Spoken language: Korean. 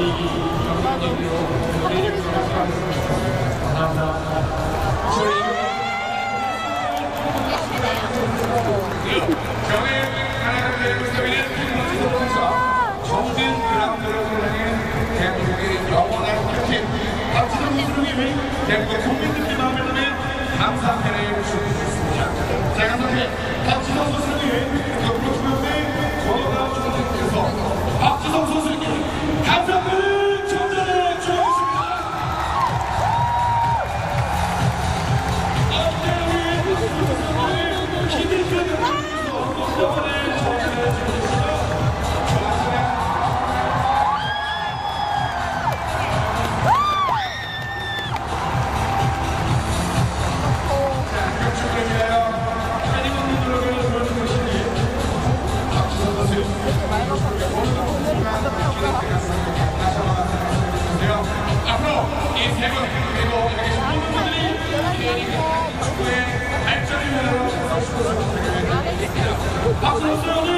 대한민국 국민들께 마음을 담은 감사 패를 주셨습니다. 자, 감사합니다. 박지성 선수님, 옆으로 주변에 전화 주시면서 박지성 선수님께 감사패를 전달해 주시겠습니다. 앞대를 기대되는 감사패를 전달해 주시겠습니다. 앞으로 이 세 분 그리고 여기 모든 분들이 축구의 발전을 위하여 박수 쳐 주시기 바랍니다. 박수 쳐 주세요.